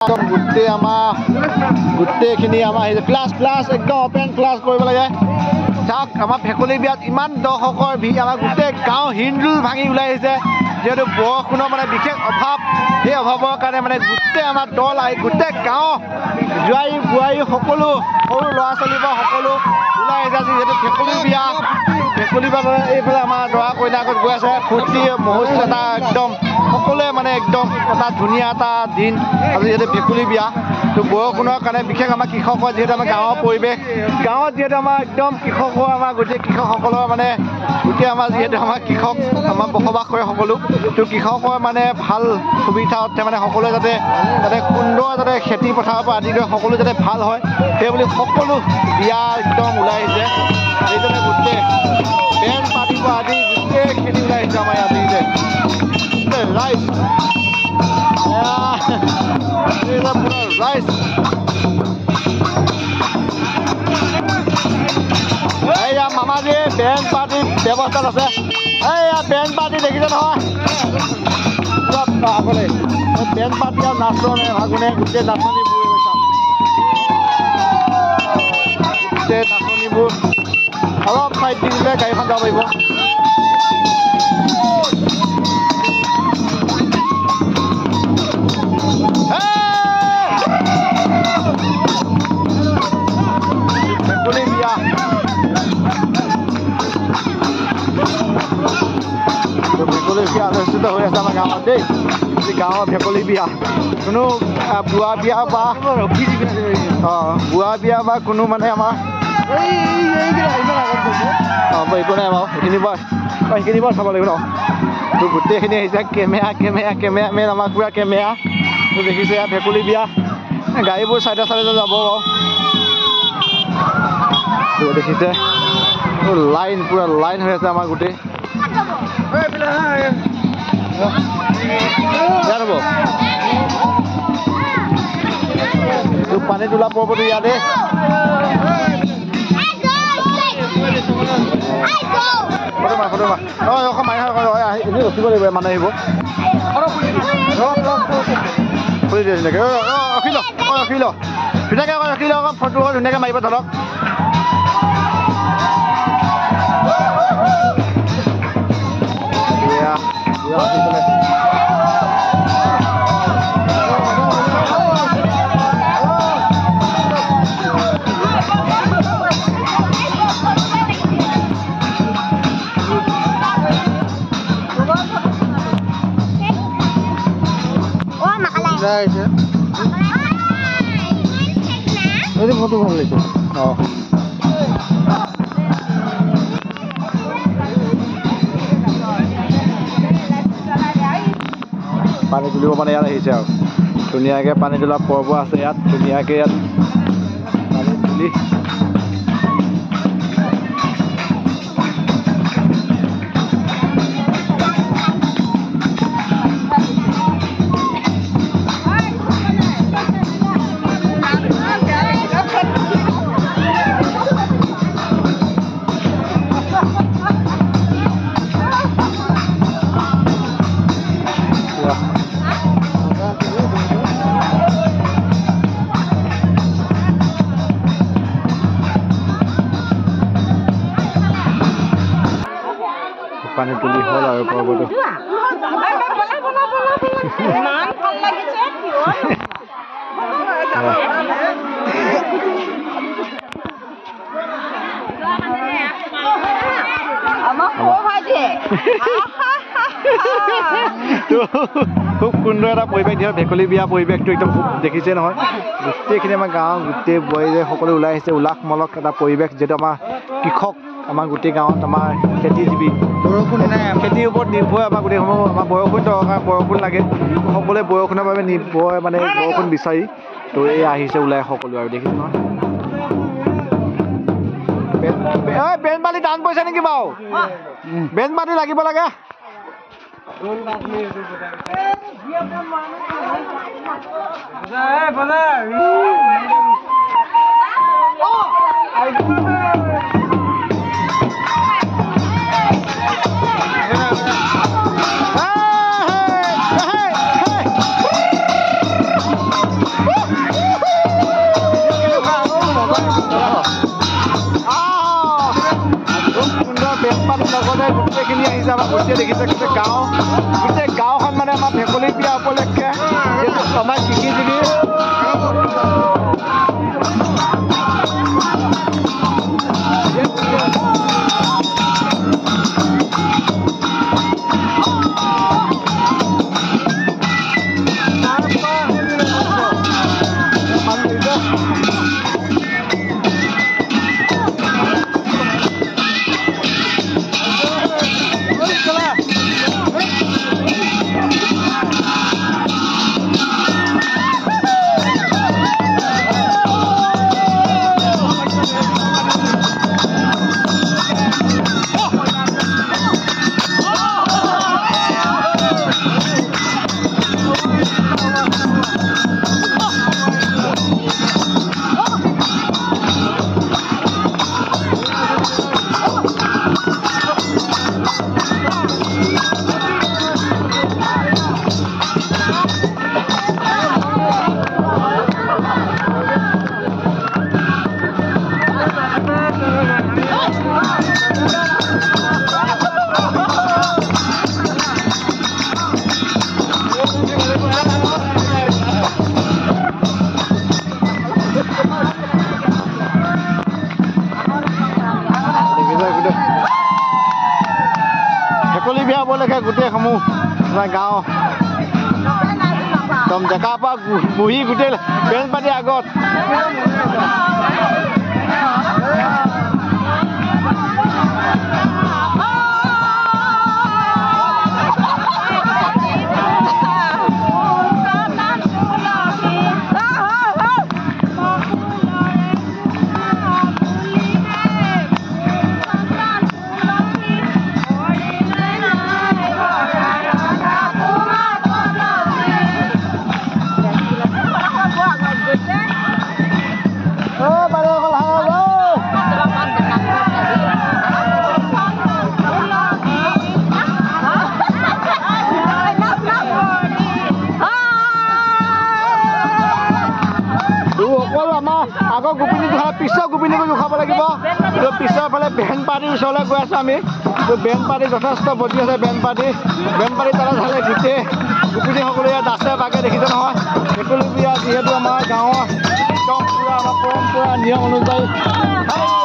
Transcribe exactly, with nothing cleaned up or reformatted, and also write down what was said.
গোটেই আমাৰ গোটেইখিনি আমাৰ ক্লাছ ক্লাছ একদম অপেন ক্লাছ কৰিব লাগে চাওক আমাৰ ভেকুলী বিয়াত ইমান দৰ্শকৰ ভিৰ আমাৰ গোটেই গাঁও হিন্দুল ভাঙি ওলাই আহিছে যিহেতু বৰষুণৰ মানে বিশেষ অভাৱ সেই অভাৱৰ কাৰণে মানে গোটেই আমাৰ দল আহি গোটেই গাঁও জোৱাৰী বোৱাৰী সকলো সৰু ল'ৰা ছোৱালী বা সকলো ওলাই আহিছে আজি যিহেতু ভেকুলী বিয়া ভেকুলী বিয়া এইফালে আমাৰ দৰা কইনা আগত গৈ আছে ফূৰ্তি মুহূৰ্ত এটা একদম সকলোৱে মানে একদম এটা ধুনীয়া এটা দিন আজি যিহেতু ভেকুলী বিয়া তো বৰষুণৰ কাৰণে বিশেষ আমাৰ কৃষকৰ যিহেতু আমাৰ গাঁৱৰ পৰিৱেশ গাঁৱত যিহেতু আমাৰ একদম কৃষকৰ আমাৰ গোটেই কৃষকসকলৰ মানে গোটেই আমাৰ যিহেতু আমাৰ কৃষক আমাৰ বসবাস কৰে সকলো তো কৃষকৰ মানে ভাল সুবিধা অৰ্থে মানে সকলোৱে যাতে যাতে সুন্দৰ যাতে খেতি পথাৰৰ পৰা আদি কৰি সকলো যাতে ভাল হয় সেই বুলি সকলো বিয়া একদম ওলাই আহিছে এইজনে গোটেই বেণ্ড পাৰ্টিৰ পৰা আদি গোটেইখিনি ওলাই আহিছে আমাৰ ইয়াত দিছে ৰাইজ পুৰা ৰাইজ এইয়া মামাজী বেণ্ড পাৰ্টিৰ ব্যৱস্থাত আছে এইয়া বেণ্ড পাৰ্টি দেখিছে নহয় আগলৈ বেণ্ড পাৰ্টি আৰু নাচনে ভাগুনে গোটেই নাচনীবোৰ গৈছা গোটেই নাচনীবোৰ অলপ চাইড দি দিলে গাড়ীখন যাব পাৰিব ভেকুলী বিয়া ভেকুলী বিয়া অনুষ্ঠিত হৈ আছে আমাৰ গাঁৱত দেই গাঁৱৰ ভেকুলী বিয়া কোনো বুঢ়া বিয়া বা অঁ বুঢ়া বিয়া বা কোনো মানে আমাৰ অঁ একো নাই বাৰু সেইখিনি বাৰু সেইখিনি বাৰু চাব লাগিব ন তো গোটেইখিনি আহিছে কেমেৰা কেমেৰা কেমেৰা মেন আমাক পুৰা কেমেৰা তো দেখিছে ইয়াত ভেকুলী বিয়া গাড়ীবোৰ চাইডে চাইডে যাব বাৰু তো দেখিছে লাইন পুৰা লাইন হৈ আছে আমাৰ গোটেই ইয়াত হ'ব তো পানী তোলা পৰ্বটো ইয়াতে ফটো মাৰ ফটো মাৰ অঁ এখন মানুহ এনেই ৰখিব লাগিব মানুহ আহিব খুলি দিয়ে ধুনীয়াকৈ অঁ ৰখি ল অঁ ৰখি ল ধুনীয়াকৈ আকৌ ৰখি ল আকৌ ফটো ধুনীয়াকৈ মাৰিব ধৰক ফটো ভাল লাগিছে অঁ পানী তুলিব মানে ইয়াত আহিছে আৰু ধুনীয়াকৈ পানী তোলা পৰ্ব আছে ইয়াত ধুনীয়াকৈ ইয়াত পানী তুলি পানী তুলি হ'ল আৰু পৰ্বটো খুব সুন্দৰ এটা পৰিৱেশ দিয়া ভেকুলী বিয়া পৰিৱেশটো একদম খুব দেখিছে নহয় গোটেইখিনি আমাৰ গাঁৱৰ গোটেই বোৱাৰী সকলো ওলাই আহিছে উলাহ মলক এটা পৰিৱেশ যিহেতু আমাৰ কৃষক আমাৰ গোটেই গাঁৱত আমাৰ খেতিজীৱী বৰষুণ নাই খেতিৰ ওপৰত নিৰ্ভৰ আমাৰ গোটেইসমূহ আমাৰ বৰষুণ দৰকাৰ বৰষুণ লাগে সকলোৱে বৰষুণৰ বাবে নিৰ্ভৰ মানে বৰষুণ বিচাৰি তো এই আহিছে ওলাই সকলো আৰু দেখিছে নহয় বেণ্ড পাৰ্টি টান পইচা নেকি বাৰু বেণ্ড পাৰ্টি লাগিব লাগে পাতিৰ লগতে গোটেইখিনি আহিছে আমাৰ গোটেই দেখিছে গোটেই গাঁও গোটেই গাঁওখন মানে আমাৰ ভেকুলী বিয়া উপলক্ষে যিহেতু আমাৰ কৃষিজীৱী ভেকুলী বিয়া উপলক্ষে গোটেইসমূহ আমাৰ গাঁও একদম ডেকাৰ পৰা বহি গোটেই বেঞ্চ পাতি আগত আগৰ গোপিনীটো খালে পিছৰ গোপিনীকো জোখাব লাগিব পিছৰ ফালে বেণ্ড পাৰ্টিৰ ওচৰলৈ গৈ আছোঁ আমি বেণ্ড পাৰ্টি যথেষ্ট বজি আছে বেণ্ড পাৰ্টি বেণ্ড পাৰ্টি তাতে চালে গোটেই গোপিনীসকলে ইয়াত আছে বাগে দেখিছে নহয় ভেকুলী বিয়া যিহেতু আমাৰ গাঁৱৰ একদম পূৰা আমাৰ পৰম্পৰা নিয়ম অনুযায়ী